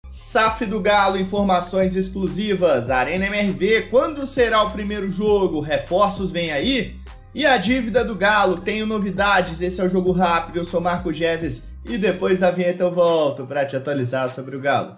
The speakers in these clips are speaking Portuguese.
SAF do Galo, informações exclusivas. Arena MRV, quando será o primeiro jogo? Reforços vêm aí? E a dívida do Galo, tenho novidades, esse é o Jogo Rápido, eu sou Marco Geves e depois da vinheta eu volto para te atualizar sobre o Galo.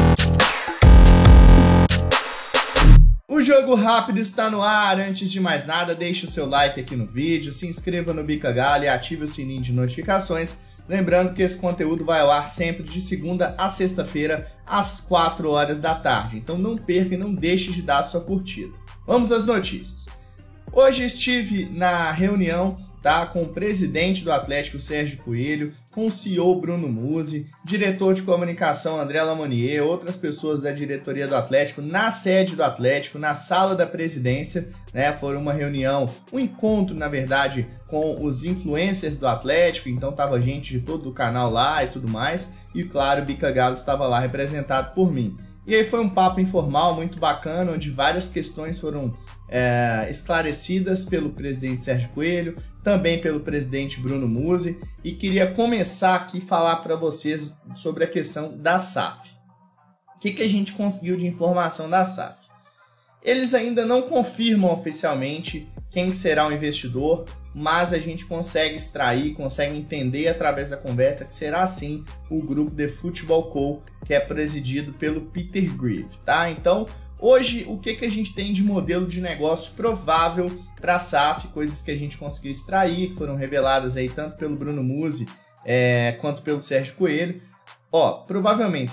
O Jogo Rápido está no ar. Antes de mais nada, deixe o seu like aqui no vídeo, se inscreva no Bica Galo e ative o sininho de notificações. Lembrando que esse conteúdo vai ao ar sempre de segunda a sexta-feira, às 4 horas da tarde. Então não perca e não deixe de dar a sua curtida. Vamos às notícias. Hoje estive na reunião com o presidente do Atlético, Sérgio Coelho, com o CEO Bruno Musi, diretor de comunicação André Lamonier, outras pessoas da diretoria do Atlético, na sede do Atlético, na sala da presidência, né? Foi uma reunião, um encontro, na verdade, com os influencers do Atlético, então tava gente de todo o canal lá e tudo mais, e claro, o Bica Galo estava lá representado por mim. E aí foi um papo informal, muito bacana, onde várias questões foram esclarecidas pelo presidente Sérgio Coelho, também pelo presidente Bruno Musi, e queria começar aqui a falar para vocês sobre a questão da SAF. O que a gente conseguiu de informação da SAF? Eles ainda não confirmam oficialmente quem será o investidor, mas a gente consegue extrair, consegue entender através da conversa que será sim o grupo The Football Co, que é presidido pelo Peter Griff, tá? Então, hoje, o que a gente tem de modelo de negócio provável para a SAF, coisas que a gente conseguiu extrair, que foram reveladas aí tanto pelo Bruno Musi quanto pelo Sérgio Coelho. Provavelmente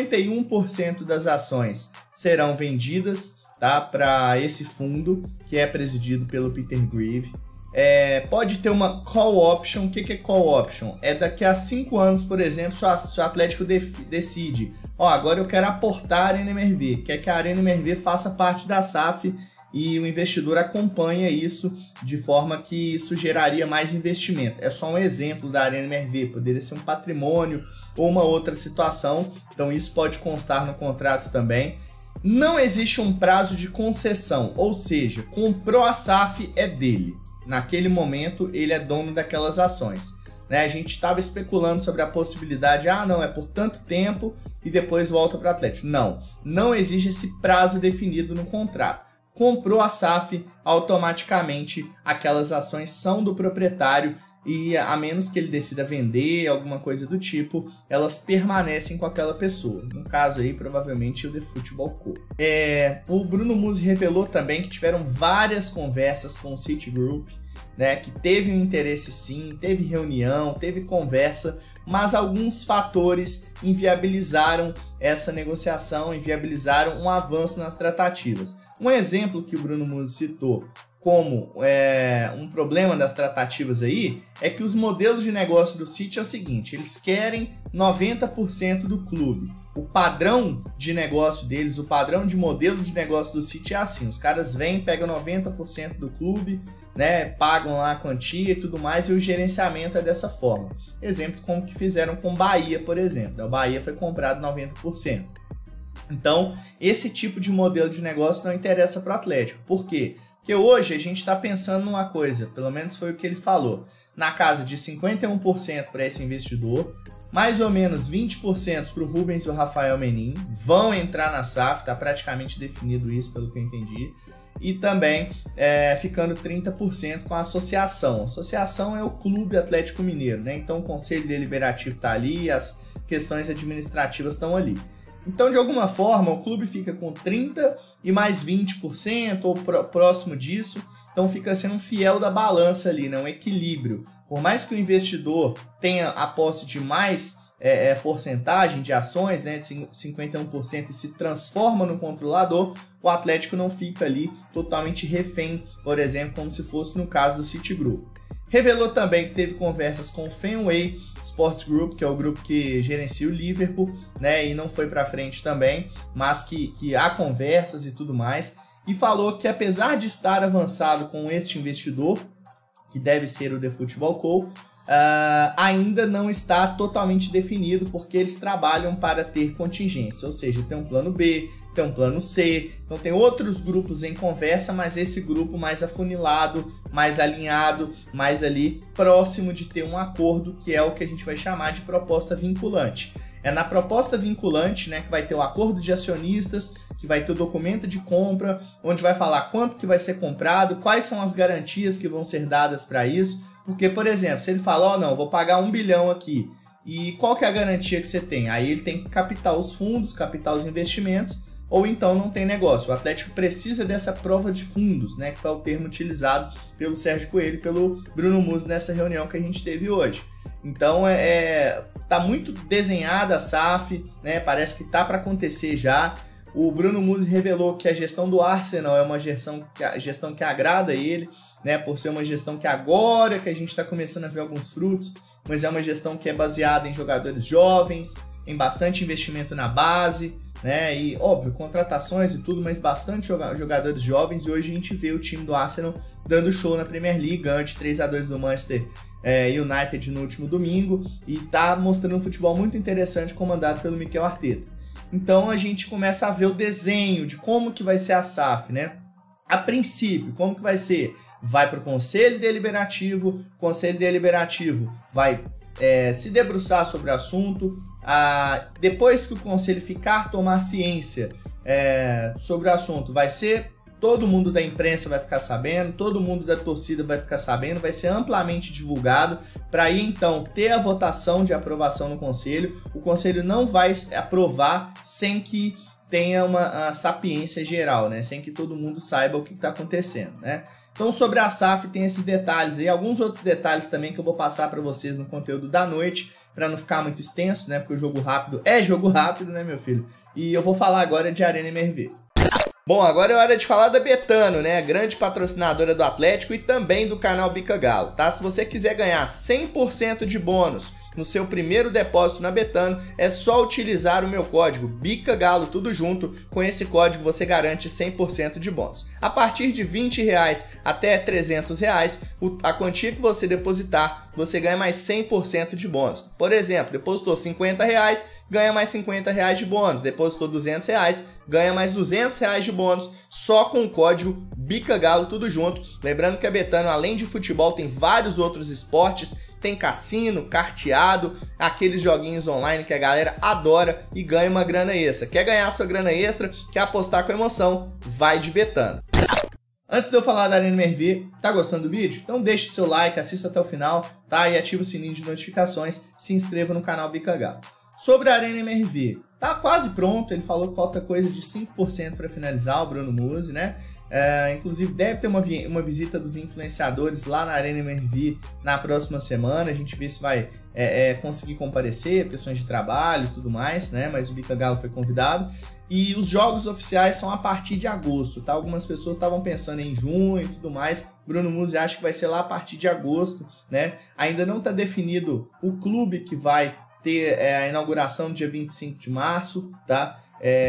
51% das ações serão vendidas, tá, para esse fundo, que é presidido pelo Peter Griff. Pode ter uma call option. O que é call option? É daqui a 5 anos, por exemplo, se o Atlético decide, agora eu quero aportar a Arena MRV, quer que a Arena MRV faça parte da SAF e o investidor acompanha isso de forma que isso geraria mais investimento. É só um exemplo da Arena MRV, poderia ser um patrimônio ou uma outra situação, então isso pode constar no contrato também. Não existe um prazo de concessão, ou seja, comprou a SAF, é dele. Naquele momento, ele é dono daquelas ações. Né? A gente estava especulando sobre a possibilidade, não, é por tanto tempo e depois volta para o Atlético. Não existe esse prazo definido no contrato. Comprou a SAF, automaticamente aquelas ações são do proprietário e a menos que ele decida vender, alguma coisa do tipo, elas permanecem com aquela pessoa. No caso aí, provavelmente o The Football Co. O Bruno Musi revelou também que tiveram várias conversas com o Citigroup, né, que teve um interesse sim, teve reunião, teve conversa, mas alguns fatores inviabilizaram essa negociação, inviabilizaram um avanço nas tratativas. Um exemplo que o Bruno Musi citou como um problema das tratativas aí, é que os modelos de negócio do City é o seguinte, eles querem 90% do clube. O padrão de negócio deles, o padrão de modelo de negócio do City é assim, os caras vêm, pegam 90% do clube, né, pagam lá a quantia e tudo mais, e o gerenciamento é dessa forma. Exemplo como que fizeram com o Bahia, por exemplo. O Bahia foi comprado 90%. Então, esse tipo de modelo de negócio não interessa para o Atlético. Por quê? Porque hoje a gente está pensando numa coisa, pelo menos foi o que ele falou, na casa de 51% para esse investidor, mais ou menos 20% para o Rubens e o Rafael Menin, vão entrar na SAF, está praticamente definido isso pelo que eu entendi, e também ficando 30% com a associação. A associação é o Clube Atlético Mineiro, né? Então o Conselho Deliberativo está ali, as questões administrativas estão ali. Então, de alguma forma, o clube fica com 30% e mais 20% ou próximo disso. Então, fica sendo um fiel da balança ali, né? Um equilíbrio. Por mais que o investidor tenha a posse de mais porcentagem de ações, né, de 51% e se transforma no controlador, o Atlético não fica ali totalmente refém, por exemplo, como se fosse no caso do Citigroup. Revelou também que teve conversas com o Fenway Sports Group, que é o grupo que gerencia o Liverpool, né, e não foi para frente também, mas que há conversas e tudo mais, e falou que apesar de estar avançado com este investidor, que deve ser o The Football Co, ainda não está totalmente definido, porque eles trabalham para ter contingência, ou seja, tem um plano B, tem um plano C, então tem outros grupos em conversa, mas esse grupo mais afunilado, mais alinhado, mais ali próximo de ter um acordo, que é o que a gente vai chamar de proposta vinculante. é na proposta vinculante, né, que vai ter o acordo de acionistas, que vai ter o documento de compra, onde vai falar quanto que vai ser comprado, quais são as garantias que vão ser dadas para isso, porque, por exemplo, se ele fala, ó, não, vou pagar 1 bilhão aqui, e qual que é a garantia que você tem? Aí ele tem que captar os fundos, captar os investimentos, ou então não tem negócio. O Atlético precisa dessa prova de fundos, né, que foi o termo utilizado pelo Sérgio Coelho e pelo Bruno Musi nessa reunião que a gente teve hoje. Então tá muito desenhada a SAF, né, parece que tá para acontecer já. O Bruno Musi revelou que a gestão do Arsenal é uma gestão que agrada a ele, né, por ser uma gestão que agora que a gente está começando a ver alguns frutos, mas é uma gestão que é baseada em jogadores jovens, em bastante investimento na base, né, e óbvio, contratações e tudo, mas bastante jogadores jovens, e hoje a gente vê o time do Arsenal dando show na Premier League, ganhando de 3-2 do Manchester United no último domingo, e tá mostrando um futebol muito interessante comandado pelo Mikel Arteta. Então a gente começa a ver o desenho de como que vai ser a SAF, né? A princípio, como que vai ser? Vai para o Conselho Deliberativo, o Conselho Deliberativo vai se debruçar sobre o assunto, depois que o Conselho tomar ciência sobre o assunto, vai ser todo mundo da imprensa vai ficar sabendo, todo mundo da torcida vai ficar sabendo, vai ser amplamente divulgado, para aí então ter a votação de aprovação no Conselho. O Conselho não vai aprovar sem que tenha uma sapiência geral, né? Sem que todo mundo saiba o que está acontecendo, né? Então sobre a SAF tem esses detalhes e alguns outros detalhes também que eu vou passar para vocês no conteúdo da noite, para não ficar muito extenso, né? Porque o jogo rápido é jogo rápido, né, meu filho? E eu vou falar agora de Arena MRV. Bom, agora é hora de falar da Betano, né? Grande patrocinadora do Atlético e também do canal Bica Galo, tá? Se você quiser ganhar 100% de bônus no seu primeiro depósito na Betano, é só utilizar o meu código BICAGALO, tudo junto. Com esse código você garante 100% de bônus. A partir de R$20 até R$300, a quantia que você depositar, você ganha mais 100% de bônus. Por exemplo, depositou R$50, ganha mais R$50 de bônus. Depositou R$200, ganha mais R$200 de bônus, só com o código BICAGALO, tudo junto. Lembrando que a Betano, além de futebol, tem vários outros esportes. Tem cassino, carteado, aqueles joguinhos online que a galera adora e ganha uma grana extra. Quer ganhar sua grana extra? Quer apostar com emoção? Vai de Betano. Antes de eu falar da Arena MRV, tá gostando do vídeo? Então deixe seu like, assista até o final, tá? E ativa o sininho de notificações, se inscreva no canal Bica Galo. Sobre a Arena MRV, tá quase pronto, ele falou que falta coisa de 5% para finalizar, o Bruno Musi, né? Inclusive deve ter uma visita dos influenciadores lá na Arena MRV na próxima semana. A gente vê se vai conseguir comparecer, questões de trabalho e tudo mais, né? Mas o Bica Galo foi convidado. E os jogos oficiais são a partir de agosto, tá? Algumas pessoas estavam pensando em junho e tudo mais. Bruno Musi acha que vai ser lá a partir de agosto, né? Ainda não está definido o clube que vai ter a inauguração no dia 25 de março, tá?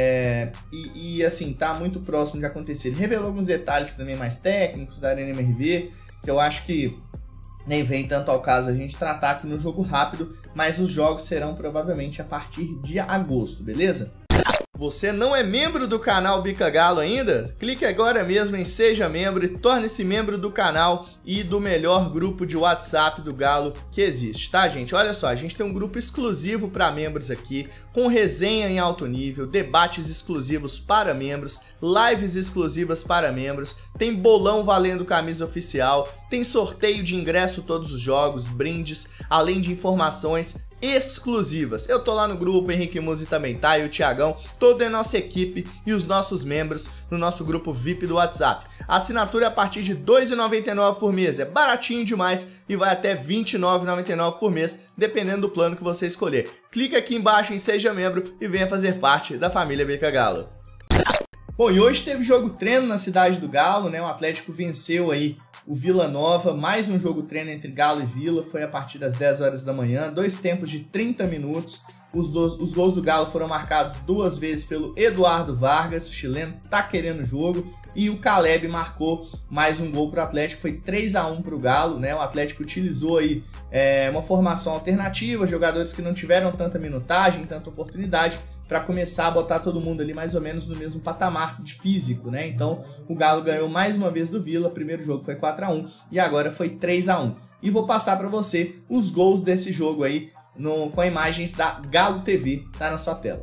Assim, tá muito próximo de acontecer. Ele revelou alguns detalhes também mais técnicos da Arena MRV, que eu acho que nem vem tanto ao caso a gente tratar aqui no jogo rápido, mas os jogos serão provavelmente a partir de agosto, beleza? Você não é membro do canal Bica Galo ainda? Clique agora mesmo em Seja Membro e torne-se membro do canal e do melhor grupo de WhatsApp do Galo que existe, tá, gente? Olha só, a gente tem um grupo exclusivo para membros aqui, com resenha em alto nível, debates exclusivos para membros, lives exclusivas para membros, tem bolão valendo camisa oficial, tem sorteio de ingresso todos os jogos, brindes, além de informações exclusivas. Eu tô lá no grupo, o Henrique Musi também tá, e o Thiagão, toda a nossa equipe e os nossos membros no nosso grupo VIP do WhatsApp. A assinatura é a partir de R$ 2,99 por mês, é baratinho demais e vai até R$ 29,99 por mês, dependendo do plano que você escolher. Clica aqui embaixo em Seja Membro e venha fazer parte da família Bica Galo. Bom, e hoje teve jogo treino na cidade do Galo, né? O Atlético venceu aí o Vila Nova, mais um jogo treino entre Galo e Vila, foi a partir das 10 horas da manhã, 2 tempos de 30 minutos. Os gols do Galo foram marcados 2 vezes pelo Eduardo Vargas, o chileno tá querendo o jogo, e o Caleb marcou mais um gol para o Atlético, foi 3-1 para o Galo, né? O Atlético utilizou aí uma formação alternativa, jogadores que não tiveram tanta minutagem, tanta oportunidade, para começar a botar todo mundo ali mais ou menos no mesmo patamar de físico, né? Então o Galo ganhou mais uma vez do Vila, o primeiro jogo foi 4-1 e agora foi 3-1. E vou passar para você os gols desse jogo aí. com imagens da Galo TV, tá na sua tela.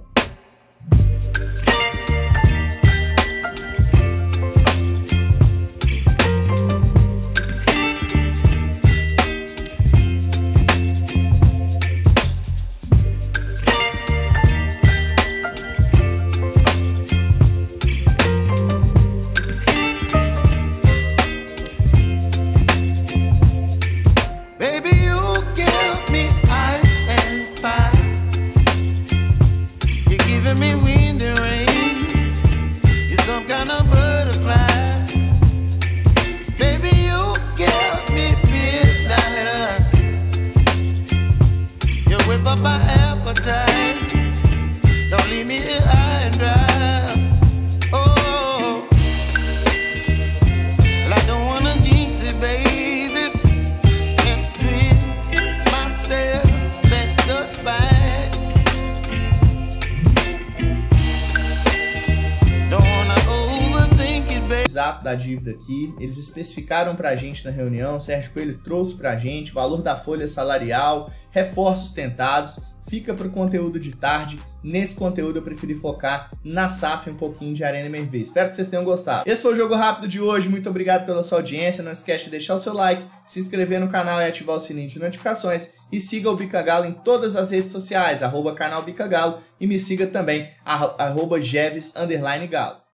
Exato da dívida aqui, eles especificaram pra gente na reunião, Sérgio Coelho trouxe pra gente valor da folha salarial, reforços tentados, fica pro conteúdo de tarde. Nesse conteúdo eu preferi focar na SAF um pouquinho de Arena MRV. Espero que vocês tenham gostado. Esse foi o Jogo Rápido de hoje, muito obrigado pela sua audiência, não esquece de deixar o seu like, se inscrever no canal e ativar o sininho de notificações e siga o Bica Galo em todas as redes sociais, @canal Bica Galo, e me siga também, @Jeves_Galo.